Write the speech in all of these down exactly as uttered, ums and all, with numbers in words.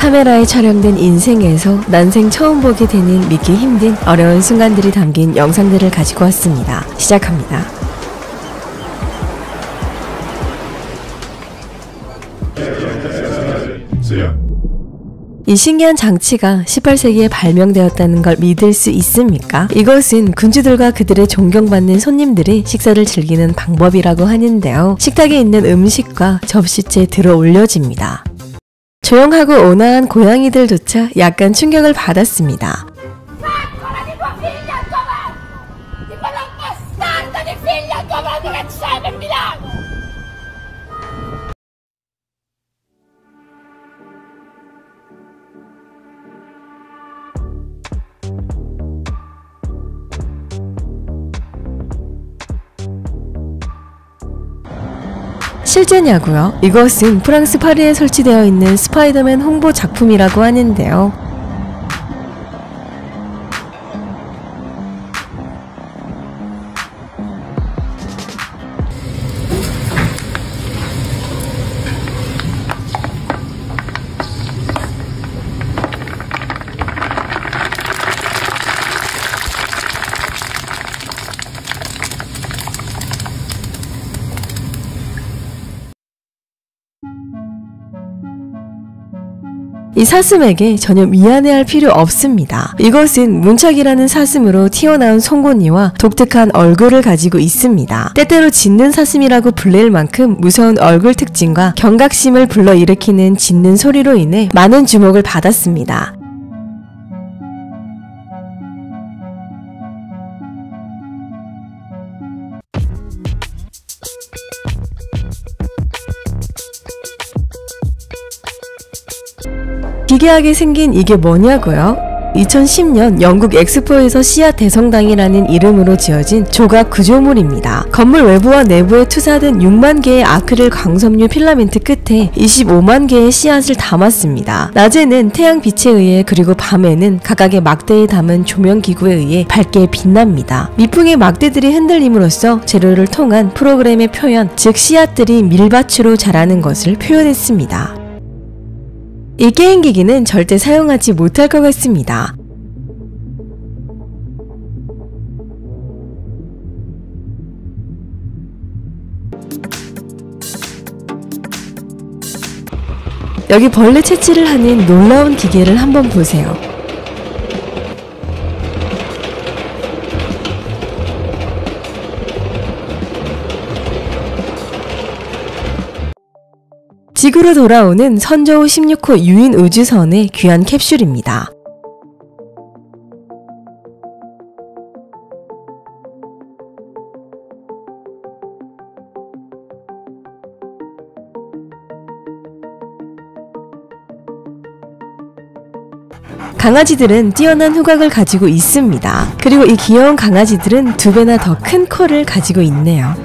카메라에 촬영된 인생에서 난생 처음 보게 되는 믿기 힘든 어려운 순간들이 담긴 영상들을 가지고 왔습니다. 시작합니다. 이 신기한 장치가 십팔 세기에 발명되었다는 걸 믿을 수 있습니까? 이것은 군주들과 그들의 존경받는 손님들이 식사를 즐기는 방법이라고 하는데요. 식탁에 있는 음식과 접시째 들어 올려집니다. 조용하고 온화한 고양이들조차 약간 충격을 받았습니다. 실제냐고요? 이것은 프랑스 파리에 설치되어 있는 스파이더맨 홍보 작품이라고 하는데요. 이 사슴에게 전혀 미안해할 필요 없습니다. 이것은 문착이라는 사슴으로 튀어나온 송곳니와 독특한 얼굴을 가지고 있습니다. 때때로 짖는 사슴이라고 불릴 만큼 무서운 얼굴 특징과 경각심을 불러일으키는 짖는 소리로 인해 많은 주목을 받았습니다. 기괴하게 생긴 이게 뭐냐고요? 이천십 년 영국 엑스포에서 씨앗 대성당이라는 이름으로 지어진 조각 구조물입니다. 건물 외부와 내부에 투사된 육만 개의 아크릴 광섬유 필라멘트 끝에 이십오만 개의 씨앗을 담았습니다. 낮에는 태양 빛에 의해 그리고 밤에는 각각의 막대에 담은 조명기구에 의해 밝게 빛납니다. 미풍의 막대들이 흔들림으로써 재료를 통한 프로그램의 표현, 즉 씨앗들이 밀밭으로 자라는 것을 표현했습니다. 이 게임기기는 절대 사용하지 못할 것 같습니다. 여기 벌레 채취를 하는 놀라운 기계를 한번 보세요. 지구로 돌아오는 선저우 십육 호 유인 우주선의 귀한 캡슐입니다. 강아지들은 뛰어난 후각을 가지고 있습니다. 그리고 이 귀여운 강아지들은 두 배나 더 큰 코를 가지고 있네요.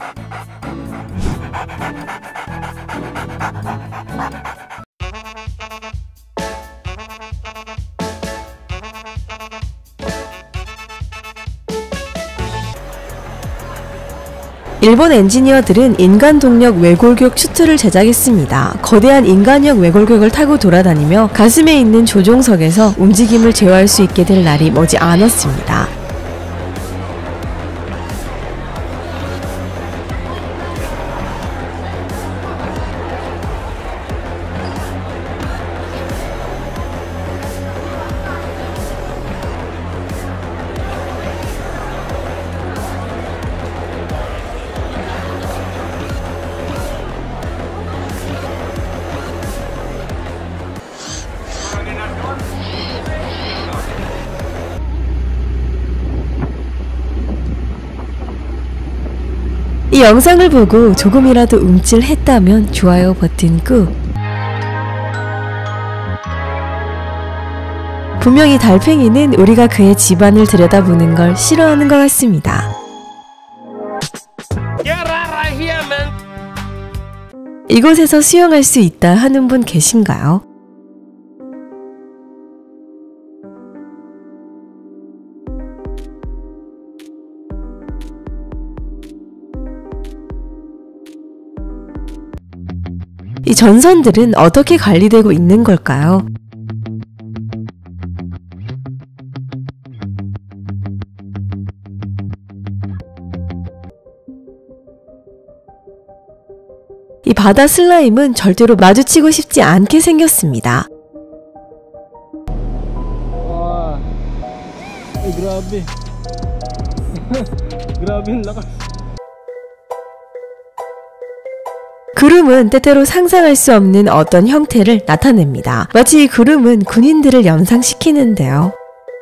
일본 엔지니어들은 인간 동력 외골격 슈트를 제작했습니다. 거대한 인간형 외골격을 타고 돌아다니며 가슴에 있는 조종석에서 움직임을 제어할 수 있게 될 날이 머지 않았습니다. 이 영상을 보고 조금이라도 움찔했다면 좋아요 버튼 꾹. 분명히 달팽이는 우리가 그의 집안을 들여다보는 걸 싫어하는 것 같습니다. 이곳에서 수영할 수 있다 하는 분 계신가요? 이 전선들은 어떻게 관리되고 있는 걸까요? 이 바다 슬라임은 절대로 마주치고 싶지 않게 생겼습니다. Wah, eh, grabe. Grabe ang lakas. 구름은 때때로 상상할 수 없는 어떤 형태를 나타냅니다. 마치 이 구름은 군인들을 연상시키는데요.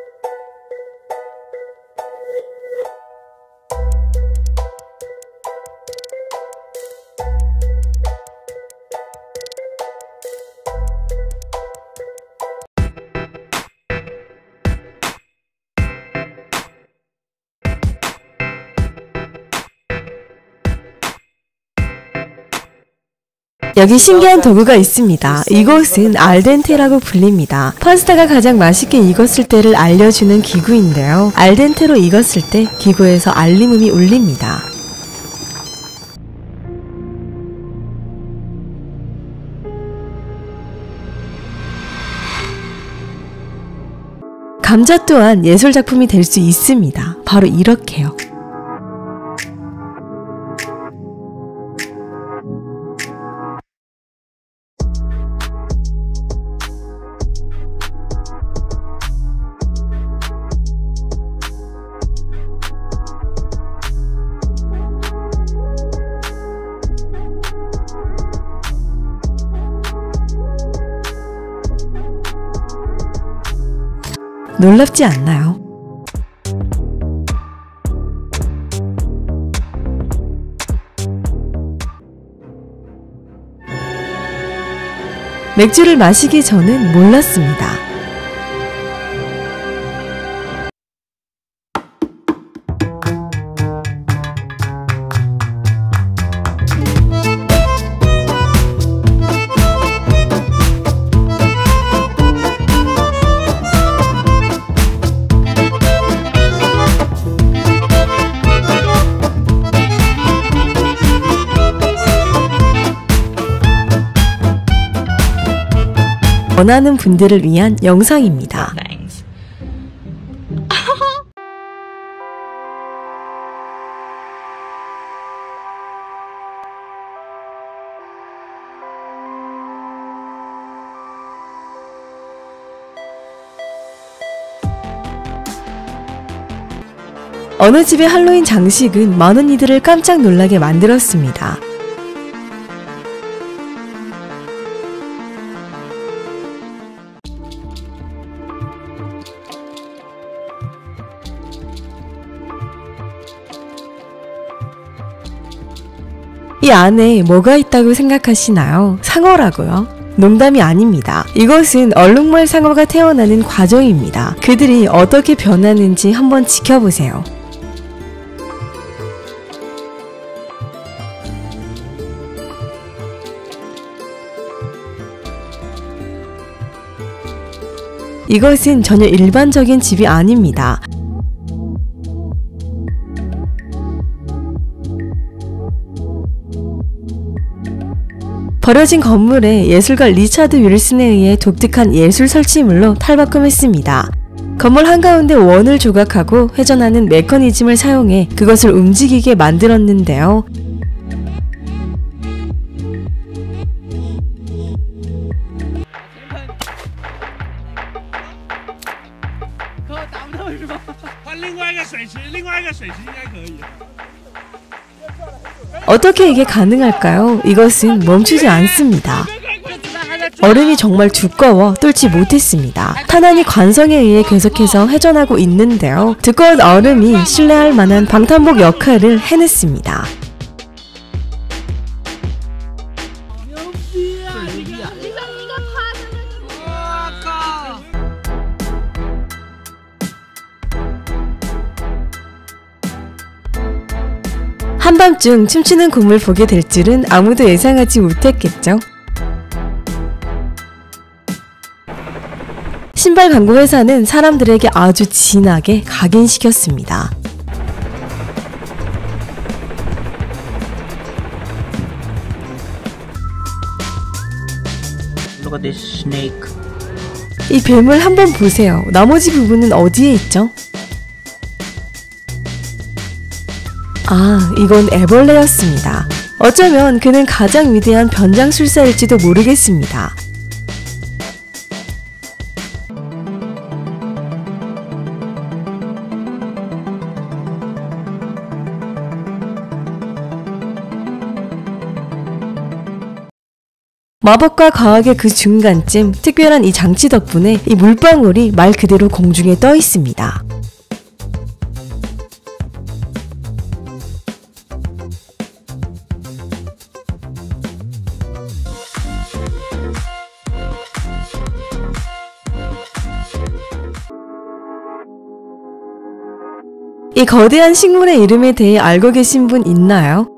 여기 신기한 도구가 있습니다. 이것은 알덴테라고 불립니다. 파스타가 가장 맛있게 익었을 때를 알려주는 기구인데요. 알덴테로 익었을 때 기구에서 알림음이 울립니다. 감자 또한 예술작품이 될 수 있습니다. 바로 이렇게요. 놀랍지 않나요? 맥주를 마시기 전엔 몰랐습니다. 원하는 분들을 위한 영상입니다. 어느 집의 할로윈 장식은 많은 이들을 깜짝 놀라게 만들었습니다. 이 안에 뭐가 있다고 생각하시나요? 상어라고요? 농담이 아닙니다. 이것은 얼룩말 상어가 태어나는 과정입니다. 그들이 어떻게 변하는지 한번 지켜보세요. 이것은 전혀 일반적인 집이 아닙니다. 버려진 건물에 예술가 리차드 윌슨에 의해 독특한 예술 설치물로 탈바꿈했습니다. 건물 한가운데 원을 조각하고 회전하는 메커니즘을 사용해 그것을 움직이게 만들었는데요. 어떻게 이게 가능할까요? 이것은 멈추지 않습니다. 얼음이 정말 두꺼워 뚫지 못했습니다. 탄환이 관성에 의해 계속해서 회전하고 있는데요. 두꺼운 얼음이 신뢰할 만한 방탄복 역할을 해냈습니다. 한밤중 춤추는 곰을 보게 될 줄은 아무도 예상하지 못했겠죠. 신발 광고 회사는 사람들에게 아주 진하게 각인시켰습니다. Look at this snake. 이 뱀을 한번 보세요. 나머지 부분은 어디에 있죠? 아, 이건 애벌레였습니다. 어쩌면 그는 가장 위대한 변장술사일지도 모르겠습니다. 마법과 과학의 그 중간쯤 특별한 이 장치 덕분에 이 물방울이 말 그대로 공중에 떠 있습니다. 이 거대한 식물의 이름에 대해 알고 계신 분 있나요?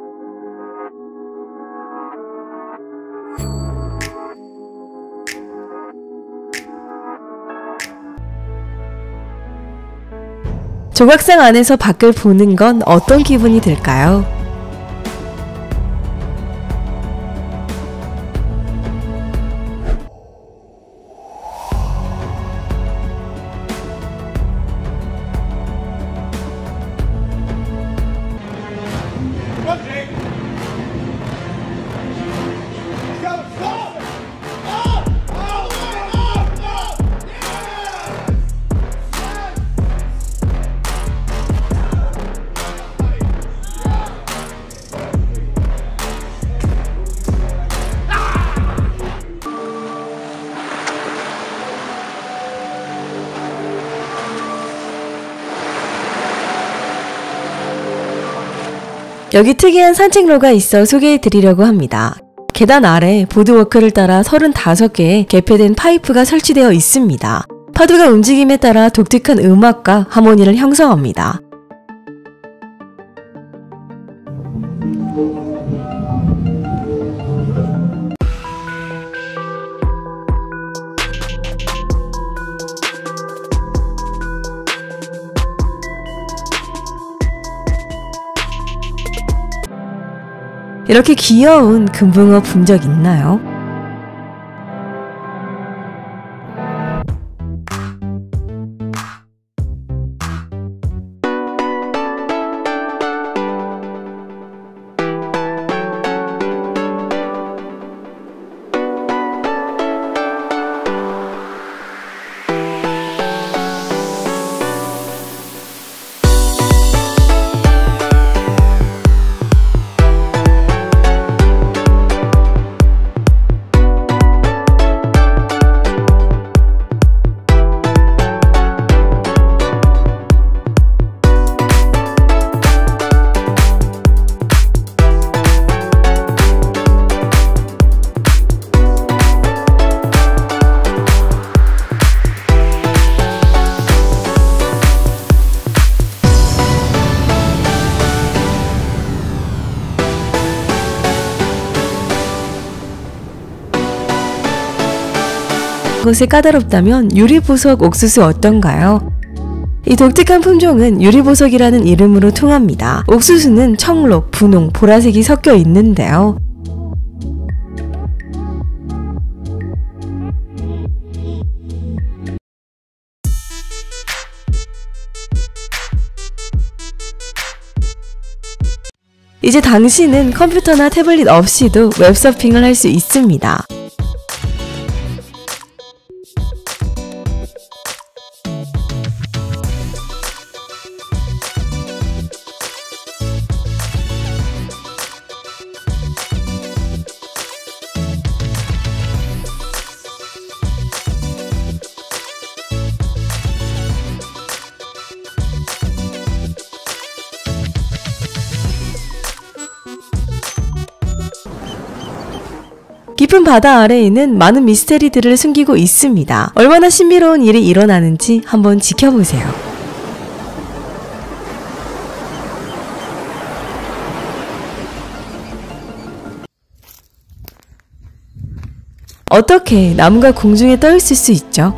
조각상 안에서 밖을 보는 건 어떤 기분이 들까요? 여기 특이한 산책로가 있어 소개해 드리려고 합니다. 계단 아래 보드워크를 따라 서른다섯 개의 개폐된 파이프가 설치되어 있습니다. 파도가 움직임에 따라 독특한 음악과 하모니를 형성합니다. 이렇게 귀여운 금붕어 본 적 있나요? 것이 까다롭다면 유리보석 옥수수 어떤가요? 이 독특한 품종은 유리보석이라는 이름으로 통합니다. 옥수수는 청록, 분홍, 보라색이 섞여 있는데요. 이제 당신은 컴퓨터나 태블릿 없이도 웹서핑을 할 수 있습니다. 깊은 바다 아래에는 많은 미스테리들을 숨기고 있습니다. 얼마나 신비로운 일이 일어나는지 한번 지켜보세요. 어떻게 나무가 공중에 떠 있을 수 있죠?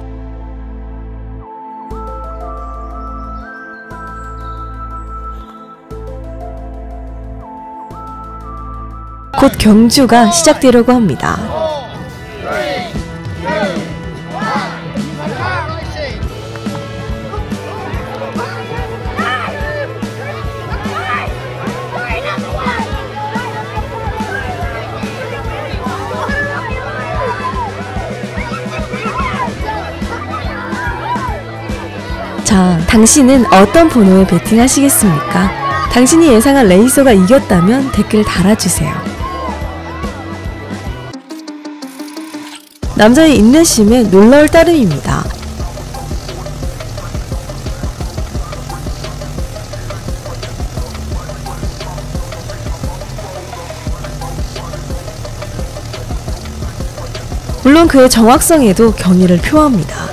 곧 경주가 시작되려고 합니다. 자, 당신은 어떤 번호에 베팅하시겠습니까? 당신이 예상한 레이서가 이겼다면 댓글 달아주세요. 남자의 인내심에 놀라울 따름입니다. 물론 그의 정확성에도 경의를 표합니다.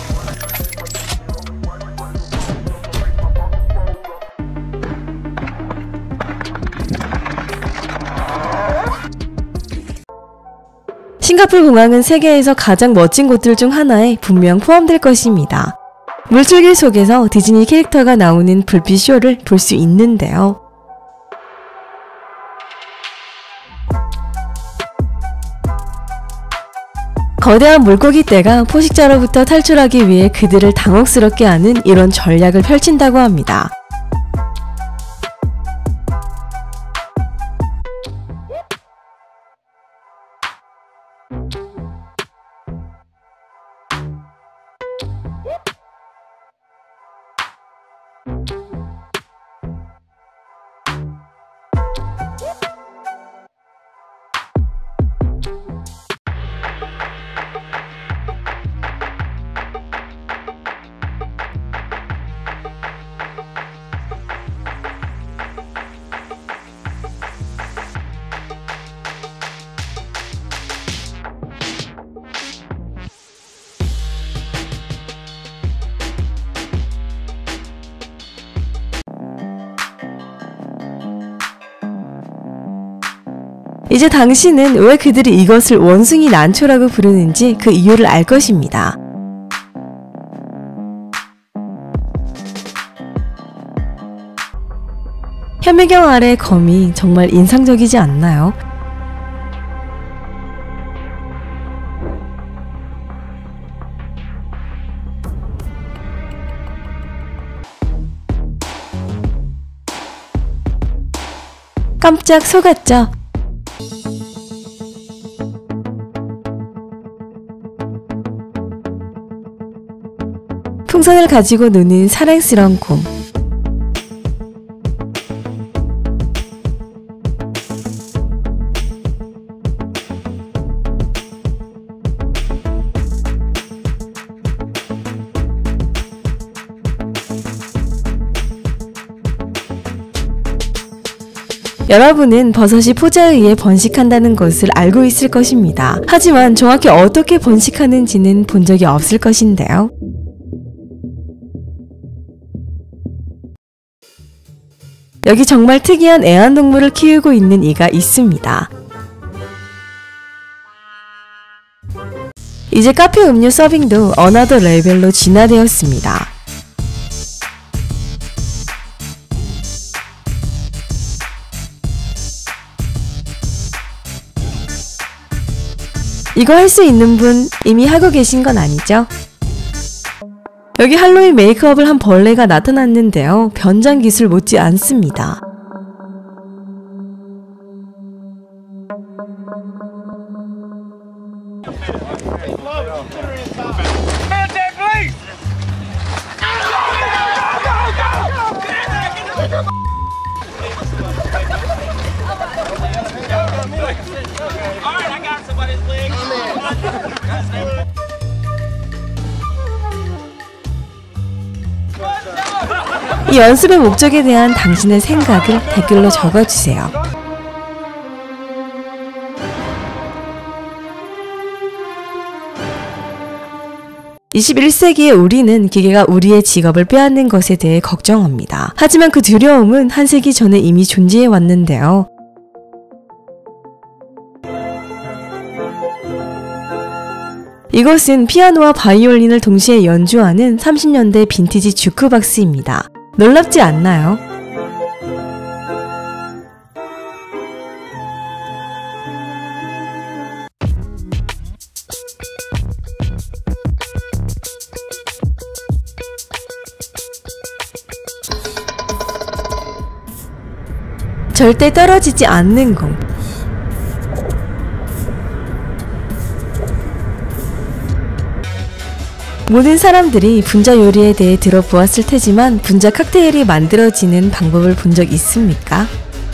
싱가포르 공항은 세계에서 가장 멋진 곳들 중 하나에 분명 포함될 것입니다. 물줄기 속에서 디즈니 캐릭터가 나오는 불빛 쇼를 볼 수 있는데요. 거대한 물고기 떼가 포식자로부터 탈출하기 위해 그들을 당혹스럽게 하는 이런 전략을 펼친다고 합니다. 이제 당신은 왜 그들이 이것을 원숭이 난초라고 부르는지 그 이유를 알 것입니다. 현미경 아래 검이 정말 인상적이지 않나요? 깜짝 속았죠? 풍선을 가지고 노는 사랑스러운 곰. 여러분은 버섯이 포자에 의해 번식한다는 것을 알고 있을 것입니다. 하지만 정확히 어떻게 번식하는지는 본 적이 없을 것인데요. 여기 정말 특이한 애완동물을 키우고 있는 이가 있습니다. 이제 카페 음료 서빙도 어나더 레벨로 진화되었습니다. 이거 할 수 있는 분 이미 하고 계신 건 아니죠? 여기 할로윈 메이크업을 한 벌레가 나타났는데요. 변장 기술 못지 않습니다. 이 연습의 목적에 대한 당신의 생각을 댓글로 적어주세요. 이십일 세기의 우리는 기계가 우리의 직업을 빼앗는 것에 대해 걱정합니다. 하지만 그 두려움은 한 세기 전에 이미 존재해 왔는데요. 이것은 피아노와 바이올린을 동시에 연주하는 삼십 년대 빈티지 주크박스입니다. 놀랍지 않나요? 절대 떨어지지 않는 거. 모든 사람들이 분자 요리에 대해 들어보았을 테지만 분자 칵테일이 만들어지는 방법을 본 적 있습니까?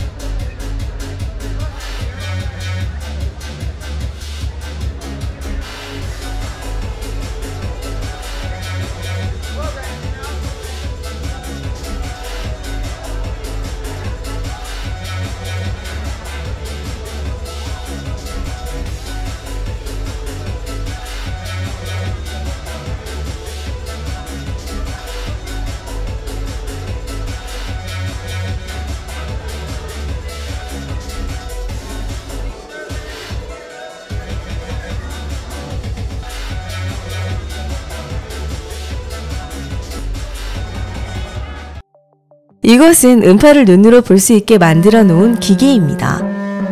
이것은 음파를 눈으로 볼 수 있게 만들어 놓은 기계입니다.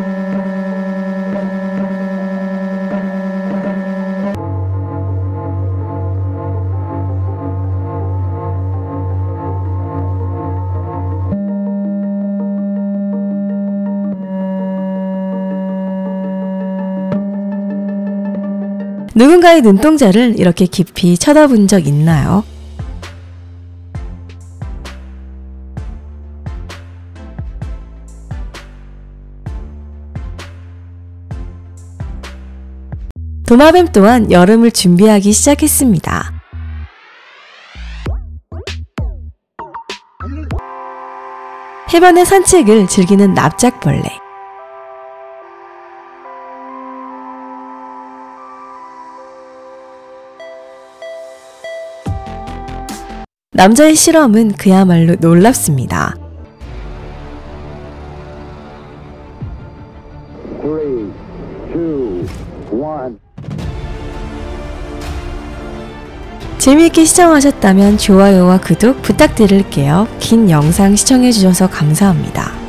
누군가의 눈동자를 이렇게 깊이 쳐다본 적 있나요? 도마뱀 또한 여름을 준비하기 시작했습니다. 해변의 산책을 즐기는 납작벌레. 남자의 실험은 그야말로 놀랍습니다. three, two, one. 재미있게 시청하셨다면 좋아요와 구독 부탁드릴게요. 긴 영상 시청해주셔서 감사합니다.